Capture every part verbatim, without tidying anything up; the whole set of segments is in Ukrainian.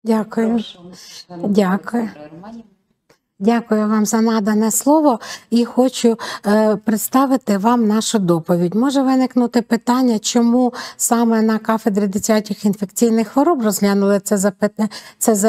Дякую. Прошу, шановна Дякую. Олександра Романівна. Дякую вам за надане слово і хочу е, представити вам нашу доповідь. Може виникнути питання, чому саме на кафедрі дитячих інфекційних хвороб розглянули це запитання, це за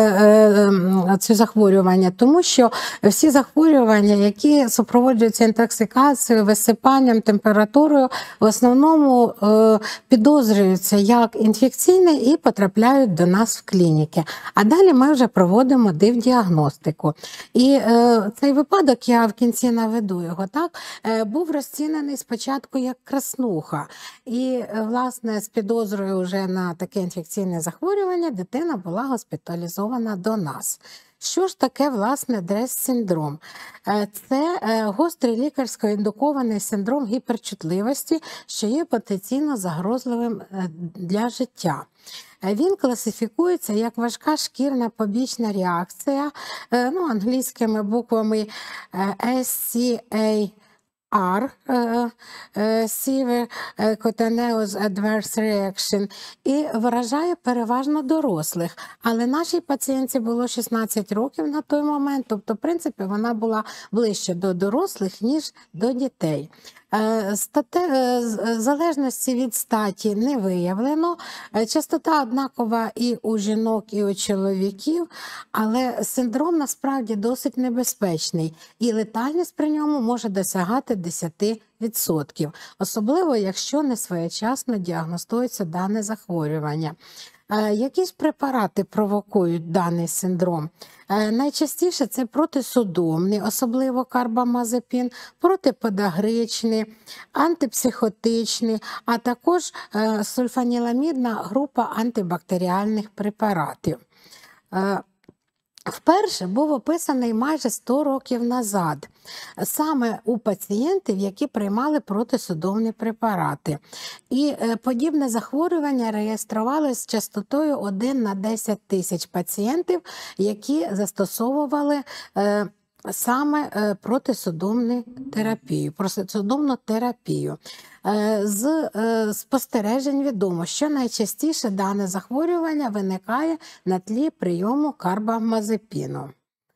е, цю захворювання, тому що всі захворювання, які супроводжуються інтоксикацією, висипанням, температурою, в основному е, підозрюються як інфекційні і потрапляють до нас в клініки. А далі ми вже проводимо див-діагностику. І е, цей випадок, я в кінці наведу його, так, е, був розцінений спочатку як краснуха. І, е, власне, з підозрою вже на таке інфекційне захворювання дитина була госпіталізована до нас. Що ж таке, власне, дрес-синдром? Е, Це е, гострий лікарсько-індукований синдром гіперчутливості, що є потенційно загрозливим е, для життя. Е, Він класифікується як важка шкірна побічна реакція, е, ну, англійськими буквами е, ес сі ей ар, е, е, Severe Cutaneous Adverse Reaction, і виражає переважно дорослих. Але нашій пацієнтці було шістнадцять років на той момент, тобто, в принципі, вона була ближче до дорослих, ніж до дітей. Е, Стате, е, з- залежності від статі не виявлено. Е, Частота однакова і у жінок, і у чоловіків, але синдром насправді досить небезпечний, і летальність при ньому може досягати десять відсотків, особливо якщо не своєчасно діагностується дане захворювання. Е, Які ж препарати провокують даний синдром? Е, Найчастіше це протисудомні, особливо карбамазепін, протиподагричні, антипсихотичні, а також е, сульфаніламідна група антибактеріальних препаратів. Е, Вперше був описаний майже сто років назад, саме у пацієнтів, які приймали протисудомні препарати. І е, подібне захворювання реєструвалося з частотою один на десять тисяч пацієнтів, які застосовували е, саме е, протисудомну терапію, протисудомну терапію. Е, З е, спостережень відомо, що найчастіше дане захворювання виникає на тлі прийому карбамазепіну.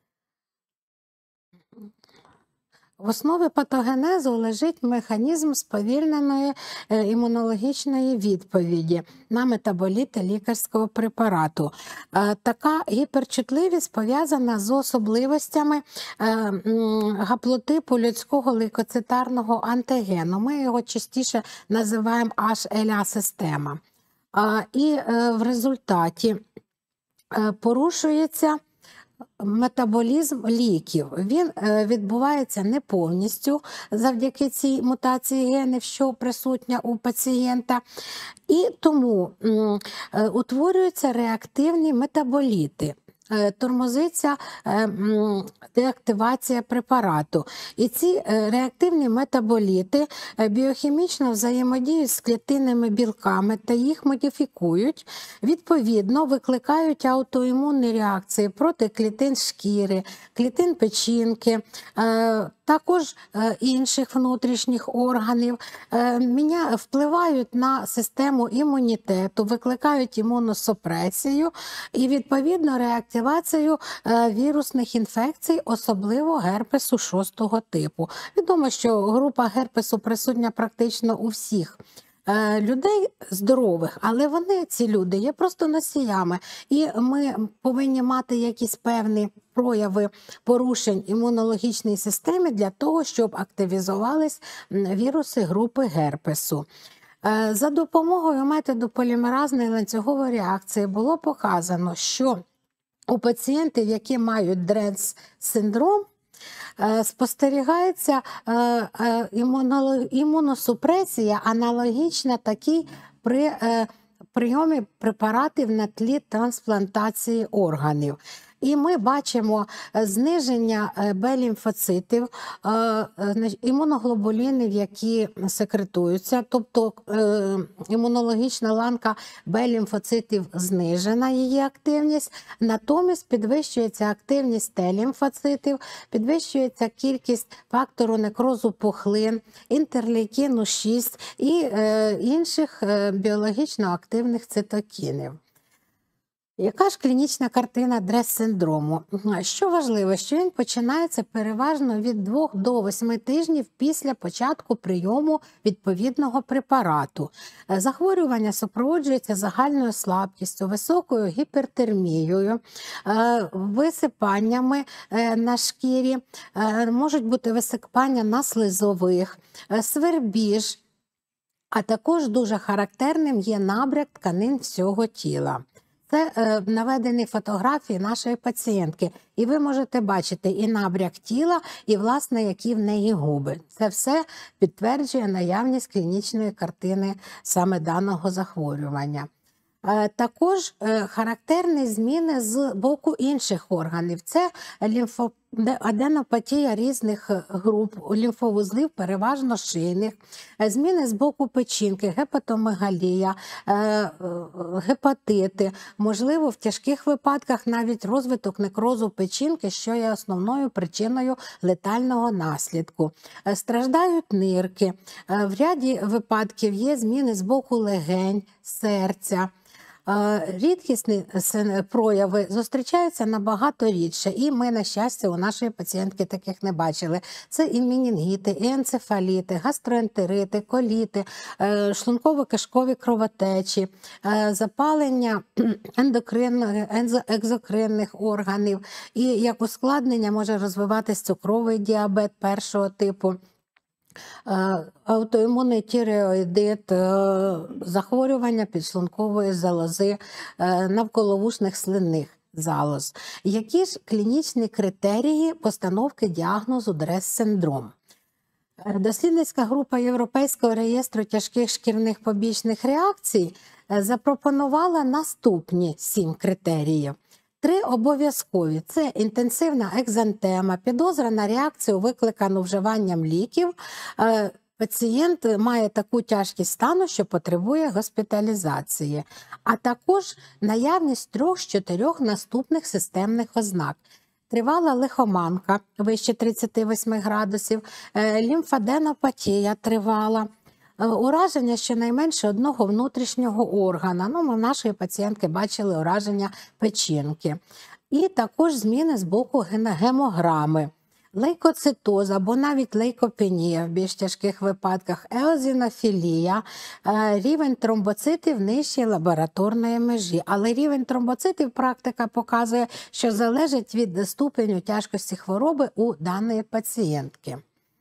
В основі патогенезу лежить механізм сповільненої е, імунологічної відповіді на метаболіти лікарського препарату. Е, Така гіперчутливість пов'язана з особливостями е, м, гаплотипу людського лейкоцитарного антигену. Ми його частіше називаємо ейч ел ей-система. А, І е, в результаті е, порушується метаболізм ліків. Він е, відбувається не повністю завдяки цій мутації генів, що присутня у пацієнта. І тому м, е, утворюються реактивні метаболіти. Е, Тормозиться е, м, деактивація препарату. І ці е, реактивні метаболіти е, біохімічно взаємодіють з клітинними білками та їх модифікують, відповідно викликають аутоімунні реакції проти клітин шкіри, клітин печінки, е, також е, інших внутрішніх органів, е, міня- впливають на систему імунітету, викликають імуносупресію і, відповідно, реактивацію е, вірусних інфекцій, особливо герпесу шостого типу. Відомо, що група герпесу присутня практично у всіх е, людей здорових, але вони, ці люди, є просто носіями. І ми повинні мати якісь певні прояви порушень імунологічної системи для того, щоб активізувались м, віруси групи герпесу. Е, За допомогою методу полімеразної ланцюгової реакції було показано, що у пацієнтів, які мають дрес-синдром, е, спостерігається е, е, імуноло- імуносупресія аналогічна такій при е, прийомі препаратів на тлі трансплантації органів. І ми бачимо е, зниження е, Б-лімфоцитів, е, е, значить, імуноглобулінів, які секретуються, тобто е, імунологічна ланка Б-лімфоцитів знижена, її активність, натомість підвищується активність Т-лімфоцитів, підвищується кількість фактору некрозу пухлин, інтерлейкіну шість і е, інших е, біологічно активних цитокінів. Яка ж клінічна картина дрес-синдрому? Що важливо, що він починається переважно від двох до восьми тижнів після початку прийому відповідного препарату. Е, Захворювання супроводжується загальною слабкістю, високою гіпертермією, е, висипаннями е, на шкірі, е, можуть бути висипання на слизових, е, свербіж, а також дуже характерним є набряк тканин всього тіла. Це е, наведені фотографії нашої пацієнтки, і ви можете бачити і набряк тіла, і, власне, які в неї губи. Це все підтверджує наявність клінічної картини саме даного захворювання. Е, Також е, характерні зміни з боку інших органів. Це лімфоаденопатія різних груп, лімфовузлів, переважно шийних, е, зміни з боку печінки, гепатомегалія, е, е, гепатити, можливо, в тяжких випадках навіть розвиток некрозу печінки, що є основною причиною летального наслідку. Е, Страждають нирки, е, в ряді випадків є зміни з боку легень, серця. Е, Рідкісні син- прояви зустрічаються набагато рідше, і ми, на щастя, у нашої пацієнтки таких не бачили. Це і менінгіти, і енцефаліти, гастроентерити, коліти, е, шлунково-кишкові кровотечі, е, запалення ендокринних, ензо- екзокринних органів, і як ускладнення може розвиватись цукровий діабет першого типу. Е, Аутоімунний тіреоїдит, е, захворювання підшлункової залози, е, навколовушних слинних залоз. Які ж клінічні критерії постановки діагнозу дрес-синдром? Е, Дослідницька група Європейського реєстру тяжких шкірних побічних реакцій е, запропонувала наступні сім критеріїв. Три обов'язкові – це інтенсивна екзантема, підозра на реакцію, викликану вживанням ліків. Е, Пацієнт має таку тяжкість стану, що потребує госпіталізації, а також наявність трьох з чотирьох наступних системних ознак. Тривала лихоманка вище тридцяти восьми градусів, е, лімфаденопатія тривала, е, ураження щонайменше одного внутрішнього органа. Ну, ми в нашої пацієнтки бачили ураження печінки. І також зміни з боку ген- гемограми. Лейкоцитоз або навіть лейкопенія в більш тяжких випадках, еозінофілія, е, рівень тромбоцитів нижче лабораторної межі. Але рівень тромбоцитів практика показує, що залежить від ступеню тяжкості хвороби у даної пацієнтки.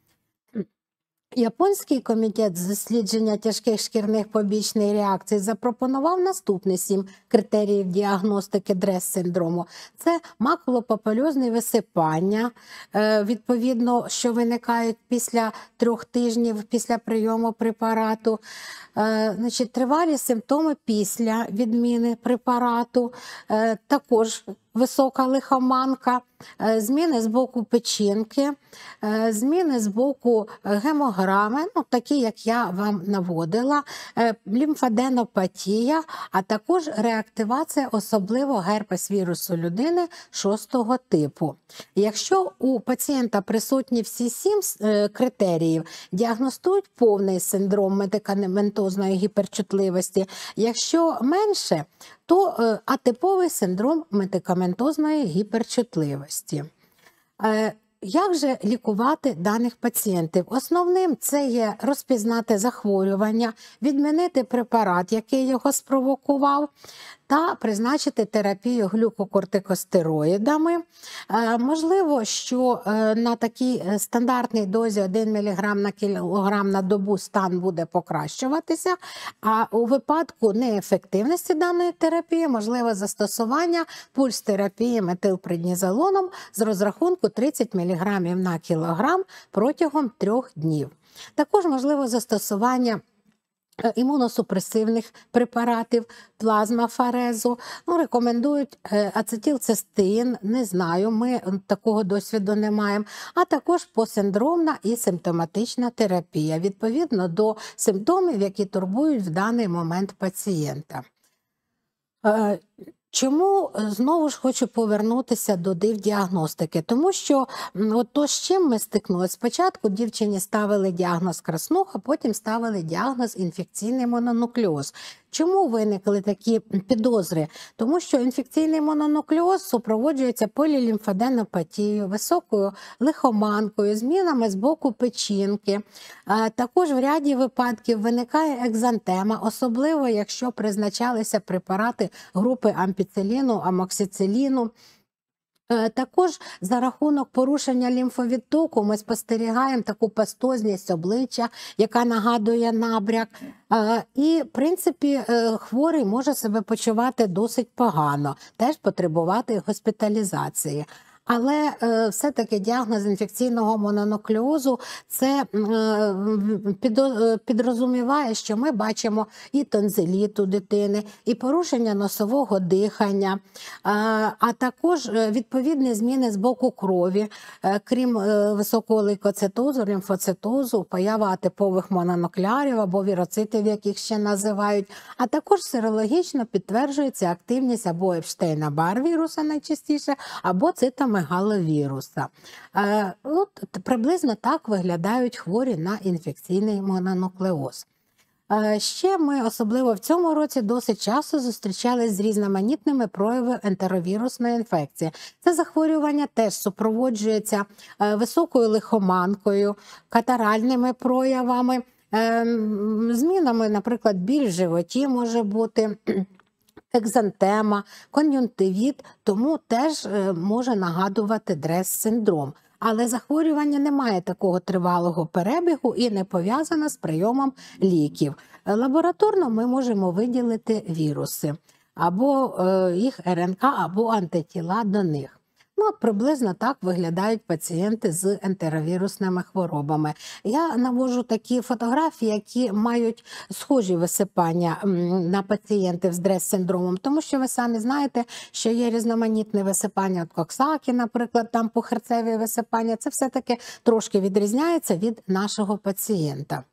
Японський комітет з дослідження тяжких шкірних побічних реакцій запропонував наступні сім критеріїв діагностики дрес-синдрому. Це макулопапульозні висипання, е, відповідно, що виникають після трьох тижнів після прийому препарату, Е, значить, тривалі симптоми після відміни препарату, е, також висока лихоманка, е, зміни з боку печінки, е, зміни з боку гемограми, ну, такі, як я вам наводила, е, лімфаденопатія, а також реактивація особливо герпес-вірусу людини шостого типу. Якщо у пацієнта присутні всі сім е, критеріїв, діагностують повний синдром медикаментозної гіперчутливості. Якщо менше, то е, атиповий синдром медикаментозної гіперчутливості. Е, Як же лікувати даних пацієнтів? Основним це є розпізнати захворювання, відмінити препарат, який його спровокував, та призначити терапію глюкокортикостероїдами. Е, Можливо, що е, на такій е, стандартній дозі один міліграм на кілограм на добу стан буде покращуватися, а у випадку неефективності даної терапії можливе застосування пульс-терапії метилпреднізолоном з розрахунку тридцять міліграмів на кілограм протягом трьох днів. Також можливо застосування е, імуносупресивних препаратів, плазмафарезу. Ну, рекомендують е, ацетилцистеїн, не знаю, ми е, такого досвіду не маємо, а також посиндромна і симптоматична терапія, відповідно до симптомів, які турбують в даний момент пацієнта. Е, Чому е, знову ж хочу повернутися до див-діагностики? Тому що м, от то, з чим ми стикнулися. Спочатку дівчині ставили діагноз краснуха, потім ставили діагноз інфекційний мононуклеоз. Чому виникли такі підозри? Тому що інфекційний мононуклеоз супроводжується полілімфаденопатією, високою лихоманкою, змінами з боку печінки. Також в ряді випадків виникає екзантема, особливо якщо призначалися препарати групи ампіциліну, амоксициліну. Також за рахунок порушення лімфовідтоку ми спостерігаємо таку пастозність обличчя, яка нагадує набряк. І, в принципі, хворий може себе почувати досить погано, теж потребувати госпіталізації. Але е, все-таки діагноз інфекційного мононуклеозу це е, під, е, підрозуміває, що ми бачимо і тонзиліт у дитини, і порушення носового дихання, е, а також відповідні зміни з боку крові, е, крім е, високого лейкоцитозу, лімфоцитозу, поява атипових мононуклеарів або віроцитів, яких ще називають, а також серологічно підтверджується активність або Епштейна-Бар віруса найчастіше, або цитомегаловіруса. От приблизно так виглядають хворі на інфекційний мононуклеоз. Ще ми, особливо в цьому році, досить часто зустрічалися з різноманітними проявами ентеровірусної інфекції. Це захворювання теж супроводжується високою лихоманкою, катаральними проявами, змінами, наприклад, біль в животі може бути, екзантема, кон'юнктивіт, тому теж може нагадувати дрес-синдром. Але захворювання не має такого тривалого перебігу і не пов'язане з прийомом ліків. Лабораторно ми можемо виділити віруси, або їх ер ен ка, або антитіла до них. Ну, от приблизно так виглядають пацієнти з ентеровірусними хворобами. Я навожу такі фотографії, які мають схожі висипання на пацієнтів з дрес-синдромом, тому що ви самі знаєте, що є різноманітне висипання от Коксакі, наприклад, там похерцеві висипання. Це все-таки трошки відрізняється від нашого пацієнта.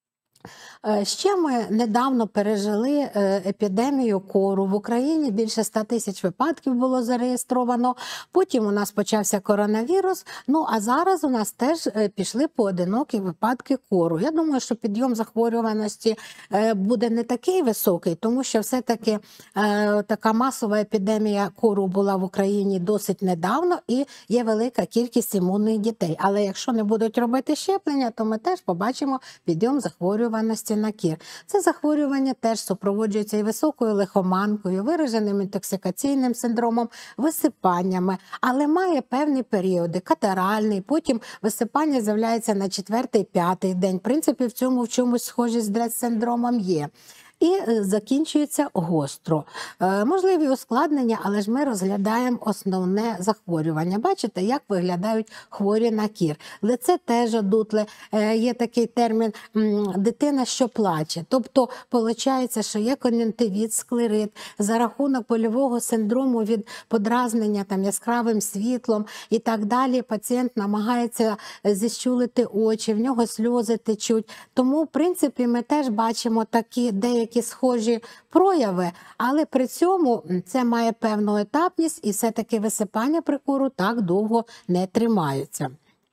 Ще ми недавно пережили епідемію кору. В Україні більше ста тисяч випадків було зареєстровано. Потім у нас почався коронавірус. Ну, а зараз у нас теж пішли поодинокі випадки кору. Я думаю, що підйом захворюваності буде не такий високий, тому що все-таки така масова епідемія кору була в Україні досить недавно і є велика кількість імунних дітей. Але якщо не будуть робити щеплення, то ми теж побачимо підйом захворюваності на кір. Це захворювання теж супроводжується і високою лихоманкою, вираженим інтоксикаційним синдромом, висипаннями, але має певні періоди, катаральний, потім висипання з'являється на четвертий-п'ятий день. В принципі, в цьому в чомусь схожість з дрес-синдромом є. І закінчується гостро. Можливі ускладнення, але ж ми розглядаємо основне захворювання. Бачите, як виглядають хворі на кір. Лице теж одутле, є такий термін «дитина, що плаче». Тобто, виходить, що є кон'юнктивіт, склерит, за рахунок больового синдрому від подразнення там, яскравим світлом і так далі. Пацієнт намагається зіщулити очі, в нього сльози течуть. Тому, в принципі, ми теж бачимо такі деякі Які схожі прояви, але при цьому це має певну етапність і все-таки висипання при кору так довго не тримаються.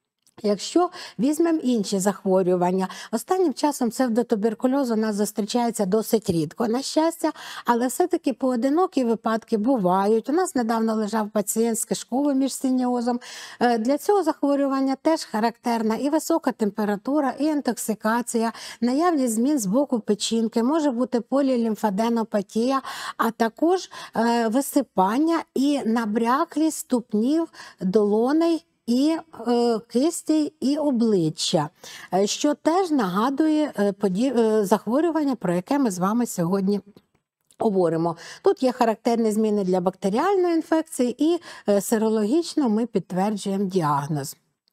Якщо візьмемо інші захворювання, останнім часом псевдотуберкульоз у нас зустрічається досить рідко, на щастя, але все-таки поодинокі випадки бувають. У нас недавно лежав пацієнт з кишковим міжсинеозом. Для цього захворювання теж характерна і висока температура, і інтоксикація, наявність змін з боку печінки, може бути полілімфаденопатія, а також висипання і набряклість ступнів, долоней, і е, кисті, і обличчя, що теж нагадує е, захворювання, про яке ми з вами сьогодні говоримо. Тут є характерні зміни для бактеріальної інфекції і е, серологічно ми підтверджуємо діагноз.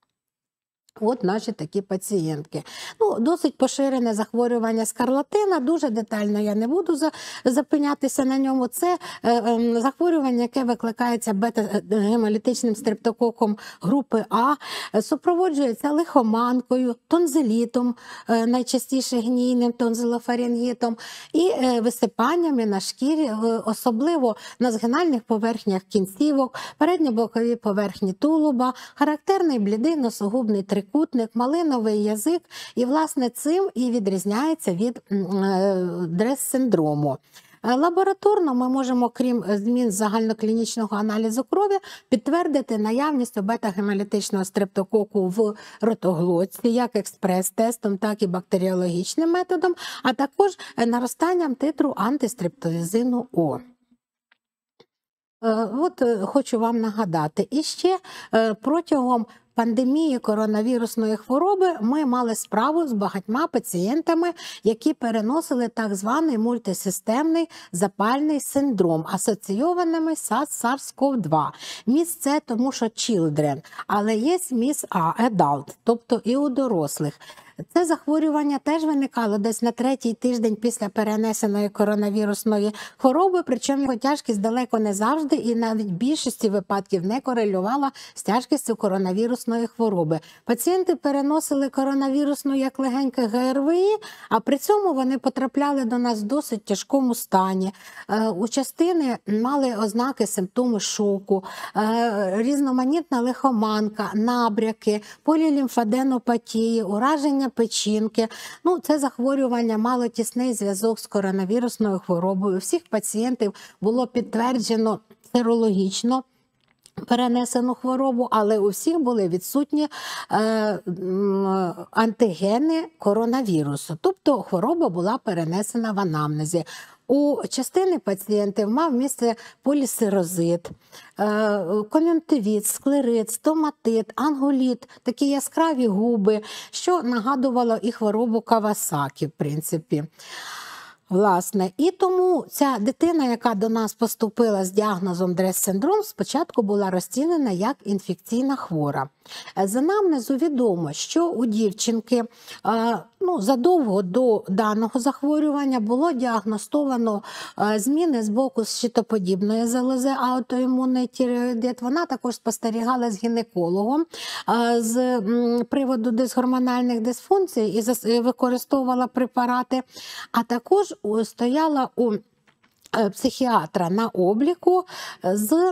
От наші такі пацієнтки. Ну, досить поширене захворювання скарлатина, дуже детально я не буду за, зупинятися на ньому. Це е, е, захворювання, яке викликається бета-гемолітичним стрептококом групи А, супроводжується лихоманкою, тонзилітом, е, найчастіше гнійним тонзилофарингітом, і е, висипаннями на шкірі, е, особливо на згинальних поверхнях кінцівок, передньобоковій поверхні тулуба, характерний блідий носогубний трикутник, трикутник, малиновий язик, і, власне, цим і відрізняється від дрес-синдрому. Лабораторно ми можемо, крім змін загальноклінічного аналізу крові, підтвердити наявність бета-гемолітичного стрептококу в ротоглотці, як експрес-тестом, так і бактеріологічним методом, а також наростанням титру антистрептозину О. От хочу вам нагадати, і ще протягом пандемії коронавірусної хвороби ми мали справу з багатьма пацієнтами, які переносили так званий мультисистемний запальний синдром, асоційованими з сарс ков два. Міс С, тому що children, але є міс А, adult, тобто і у дорослих. Це захворювання теж виникало десь на третій тиждень після перенесеної коронавірусної хвороби, причому його тяжкість далеко не завжди і навіть в більшості випадків не корелювала з тяжкістю коронавірусної хвороби. Пацієнти переносили коронавірусну як легеньке Г Р В І, а при цьому вони потрапляли до нас в досить тяжкому стані. У частини мали ознаки, симптоми шоку, різноманітна лихоманка, набряки, полілімфаденопатії, ураження печінки. Ну, це захворювання мало тісний зв'язок з коронавірусною хворобою. У всіх пацієнтів було підтверджено серологічно перенесену хворобу, але у всіх були відсутні е, антигени коронавірусу. Тобто хвороба була перенесена в анамнезі. У частини пацієнтів мав місце полісирозит, кон'юнктивіт, склерит, стоматит, ангуліт, такі яскраві губи, що нагадувало і хворобу Кавасакі, в принципі. Власне, і тому ця дитина, яка до нас поступила з діагнозом дрес-синдром, спочатку була розцінена як інфекційна хвора. З анамнезу відомо, що у дівчинки ну, задовго до даного захворювання було діагностовано зміни з боку щитоподібної залози, аутоімунний тиреоїдит. Вона також спостерігала з гінекологом з приводу дисгормональних дисфункцій і використовувала препарати, а також стояла у психіатра на обліку з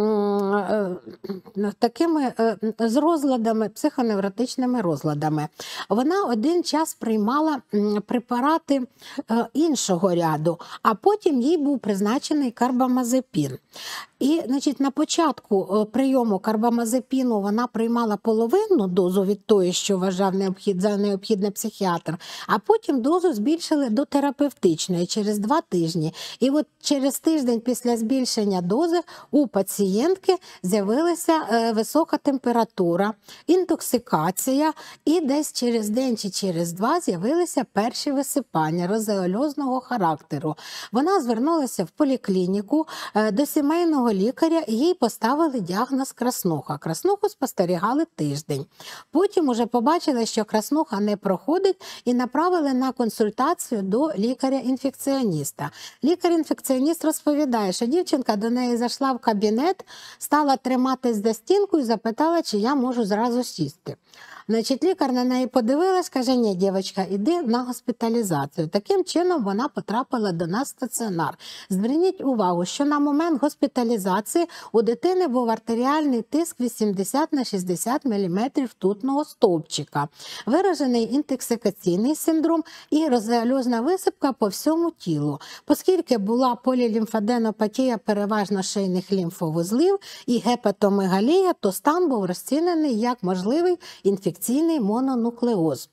такими з розладами, психоневротичними розладами. Вона один час приймала препарати іншого ряду, а потім їй був призначений карбамазепін. І, значить, на початку прийому карбамазепіну вона приймала половинну дозу від тої, що вважав необхід, за необхідне психіатр, а потім дозу збільшили до терапевтичної через два тижні. І от через тиждень після збільшення дози у пацієнтки з'явилася висока температура, інтоксикація і десь через день чи через два з'явилися перші висипання розеольозного характеру. Вона звернулася в поліклініку до сімейного лікаря, і їй поставили діагноз краснуха. Краснуху спостерігали тиждень. Потім уже побачили, що краснуха не проходить, і направили на консультацію до лікаря-інфекціоніста. Лікар-інфекціоніст розповідає, що дівчинка до неї зайшла в кабінет, стала триматись за стінку і запитала, чи я можу зразу сісти. Значить, лікар на неї подивилась, каже, ні, дівчинка, іди на госпіталізацію. Таким чином вона потрапила до нас в стаціонар. Зверніть увагу, що на момент госпіталізації у дитини був артеріальний тиск вісімдесят на шістдесят міліметрів ртутного стовпчика, виражений інтоксикаційний синдром і розеольозна висипка по всьому тілу. Оскільки була полілімфаденопатія переважно шийних лімфовузлів і гепатомегалія, то стан був розцінений як можливий інфекційний інфекційний мононуклеоз.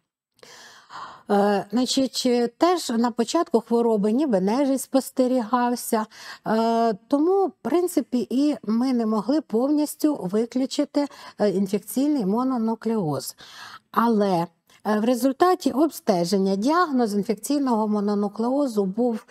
Е, значить, теж на початку хвороби ніби нежить спостерігався, е, тому, в принципі, і ми не могли повністю виключити інфекційний мононуклеоз. Але в результаті обстеження діагноз інфекційного мононуклеозу був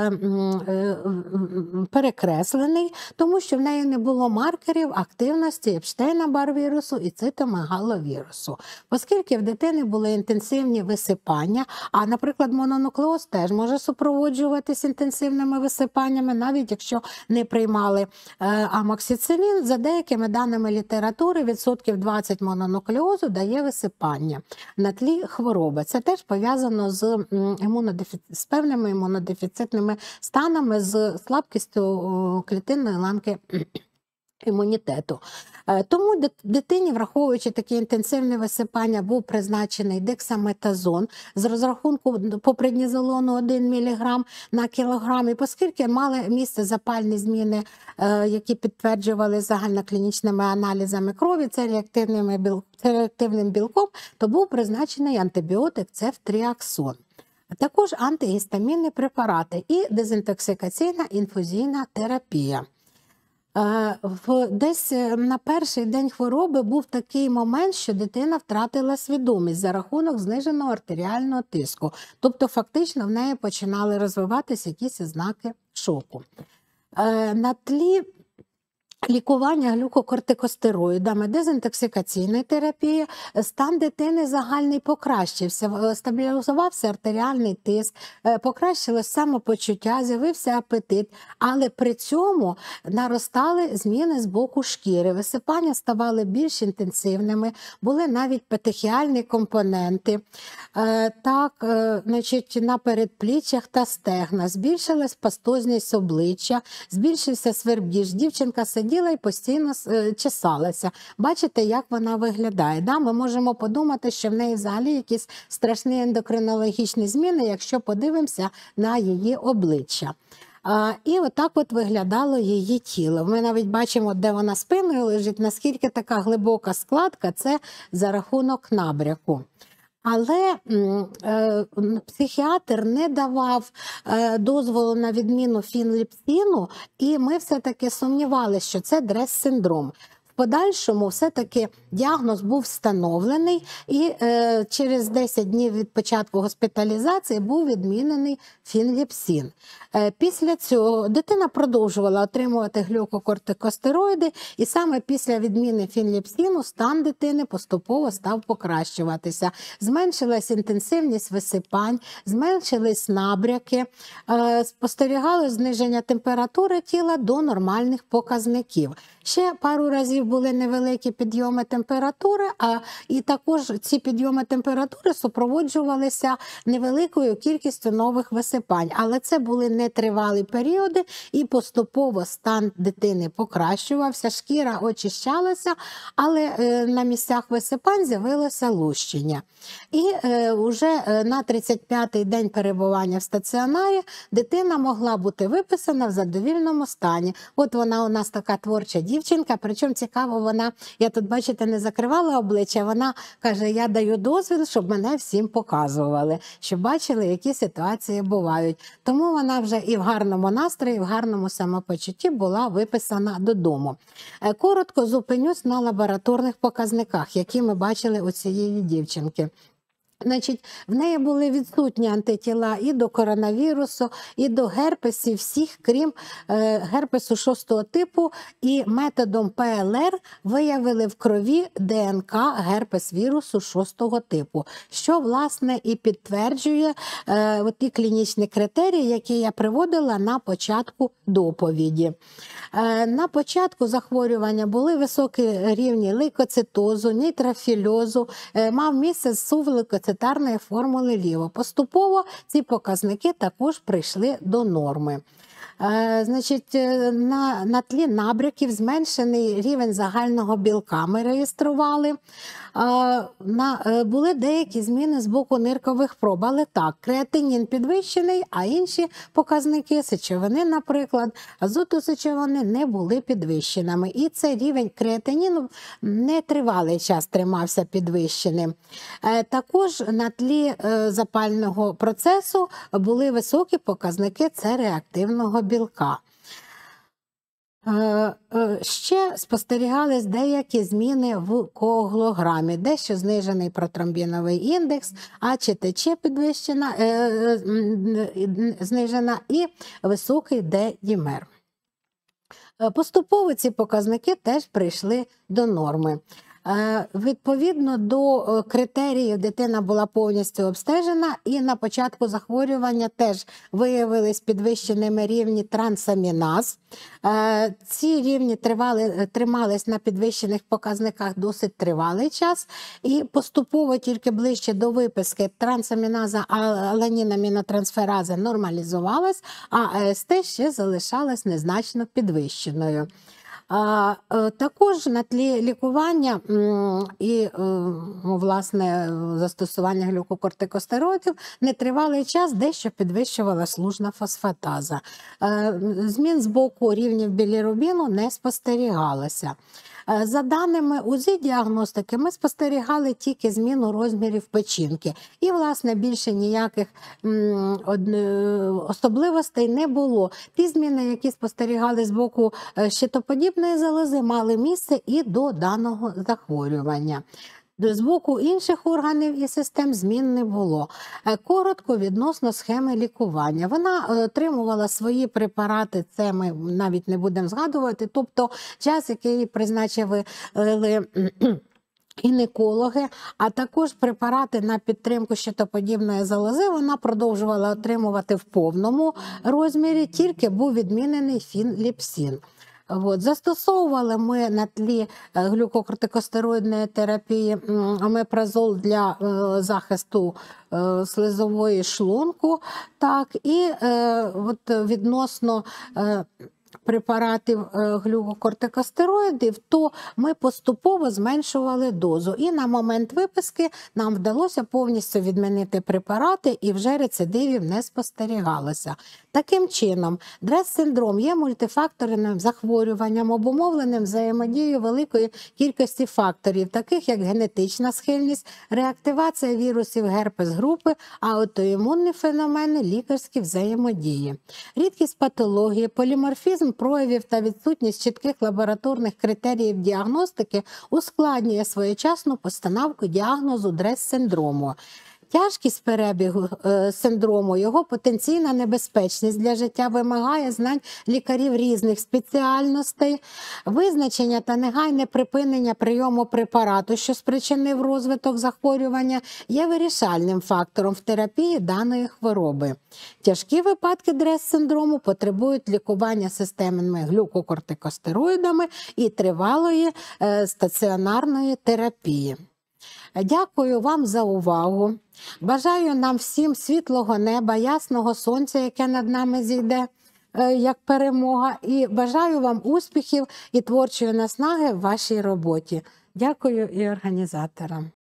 перекреслений, тому що в неї не було маркерів активності Епштейна-Бар вірусу і цитомегаловірусу. Оскільки в дитини були інтенсивні висипання, а, наприклад, мононуклеоз теж може супроводжуватись інтенсивними висипаннями, навіть якщо не приймали амоксицилін, за деякими даними літератури, відсотків двадцять мононуклеозу дає висипання на тлі хвороби. Це теж пов'язано з, імунодефіцит... з певними імунодефіцитними станами, з слабкістю клітинної ланки імунітету. Тому дитині, враховуючи таке інтенсивне висипання, був призначений дексаметазон з розрахунку по преднізолону один міліграм на кілограм. І оскільки мали місце запальні зміни, які підтверджували загальноклінічними аналізами крові, це реактивним білком, то був призначений антибіотик цефтріаксон. А також антигістамінні препарати і дезінтоксикаційна інфузійна терапія. Десь на перший день хвороби був такий момент, що дитина втратила свідомість за рахунок зниженого артеріального тиску. Тобто фактично в неї починали розвиватися якісь ознаки шоку. На тлі лікування глюкокортикостероїдами, дезінтоксикаційної терапії, стан дитини загальний покращився, стабілізувався артеріальний тиск, покращилось самопочуття, з'явився апетит, але при цьому наростали зміни з боку шкіри, висипання ставали більш інтенсивними, були навіть петехіальні компоненти. Так, значить, на передпліччях та стегна збільшилась пастозність обличчя, збільшився свербіж, дівчинка сиділа і постійно чесалася. Бачите, як вона виглядає. Да? Ми можемо подумати, що в неї взагалі якісь страшні ендокринологічні зміни, якщо подивимося на її обличчя. А, і отак от виглядало її тіло. Ми навіть бачимо, де вона спиною лежить, наскільки така глибока складка, це за рахунок набряку. Але е, психіатр не давав е, дозволу на відміну фінліпсину, і ми все-таки сумнівалися, що це дрес-синдром. В подальшому все-таки діагноз був встановлений, і е, через десять днів від початку госпіталізації був відмінений фінліпсин. Е, після цього дитина продовжувала отримувати глюкокортикостероїди, і саме після відміни фінліпсину стан дитини поступово став покращуватися. Зменшилась інтенсивність висипань, зменшились набряки, е, спостерігалось зниження температури тіла до нормальних показників. Ще пару разів були невеликі підйоми температури, а і також ці підйоми температури супроводжувалися невеликою кількістю нових висипань. Але це були нетривалі періоди, і поступово стан дитини покращувався, шкіра очищалася, але е, на місцях висипань з'явилося лущення. І е, вже на тридцять п'ятий день перебування в стаціонарі дитина могла бути виписана в задовільному стані. От вона у нас така творча дівчинка, причому цікаво, вона, я тут, бачите, не закривала обличчя, вона каже, я даю дозвіл, щоб мене всім показували, щоб бачили, які ситуації бувають. Тому вона вже і в гарному настрої, і в гарному самопочутті була виписана додому. Коротко зупинюсь на лабораторних показниках, які ми бачили у цієї дівчинки. Значить, в неї були відсутні антитіла і до коронавірусу, і до герпесів всіх, крім е, герпесу шостого типу, і методом пе ел ер виявили в крові де ен ка герпес вірусу шостого типу, що, власне, і підтверджує е, ті клінічні критерії, які я приводила на початку доповіді. Е, на початку захворювання були високі рівні лейкоцитозу, нейтрофільозу, е, мав місце сублейкоцитозу цитарної формули Ліво. Поступово ці показники також прийшли до норми. Е, значить, на, на тлі набряків зменшений рівень загального білка ми реєстрували. Е, на, е, були деякі зміни з боку ниркових проб, але так, креатинін підвищений, а інші показники сечовини, наприклад, азоту сечовини не були підвищеними. І цей рівень креатиніну нетривалий час тримався підвищеним. Е, також на тлі е, запального процесу були високі показники С-реактивного білка. Ще спостерігались деякі зміни в коаглограмі, дещо знижений протромбіновий індекс, а че те че підвищена, знижена і високий де-дімер. Поступово ці показники теж прийшли до норми. Відповідно до критеріїв дитина була повністю обстежена, і на початку захворювання теж виявились підвищеними рівні трансаміназ. Ці рівні тривали, тримались на підвищених показниках досить тривалий час, і поступово тільки ближче до виписки трансаміназа аланінамінотрансфераза нормалізувалась, а АСТ ще залишалась незначно підвищеною. А, е, Також на тлі лікування м, і е, ну, власне застосування глюкокортикостероїдів нетривалий час дещо підвищувалась лужна фосфатаза. Е, Змін з боку рівнів білірубіну не спостерігалося. Е, За даними УЗІ-діагностики, ми спостерігали тільки зміну розмірів печінки. І, власне, більше ніяких м, од- е, особливостей не було. Ті зміни, які спостерігали з боку е, щитоподібної залози, мали місце і до даного захворювання. З боку інших органів і систем змін не було. Е, Коротко відносно схеми лікування. Вона е, отримувала свої препарати, це ми навіть не будемо згадувати, тобто час, який призначили е, гінекологи, а також препарати на підтримку щитоподібної залози вона продовжувала отримувати в повному розмірі, тільки був відмінений фінліпсин. От. Застосовували ми на тлі е, глюкокортикостероїдної терапії м, омепразол для е, захисту е, слизової шлунку, так, і е, от відносно е, препаратів е, глюкокортикостероїдів, то ми поступово зменшували дозу. І на момент виписки нам вдалося повністю відмінити препарати, і вже рецидивів не спостерігалося. Таким чином, дрес-синдром є мультифакторним захворюванням, обумовленим взаємодією великої кількості факторів, таких як генетична схильність, реактивація вірусів герпес-групи, аутоімунні феномени, лікарські взаємодії. Рідкість патології, поліморфізм проявів та відсутність чітких лабораторних критеріїв діагностики ускладнює своєчасну постановку діагнозу дрес-синдрому. Тяжкість перебігу е, синдрому, його потенційна небезпечність для життя вимагає знань лікарів різних спеціальностей, визначення та негайне припинення прийому препарату, що спричинив розвиток захворювання, є вирішальним фактором в терапії даної хвороби. Тяжкі випадки дрес-синдрому потребують лікування системними глюкокортикостероїдами і тривалої е, стаціонарної терапії. Дякую вам за увагу. Бажаю нам всім світлого неба, ясного сонця, яке над нами зійде, е, як перемога. І бажаю вам успіхів і творчої наснаги в вашій роботі. Дякую і організаторам.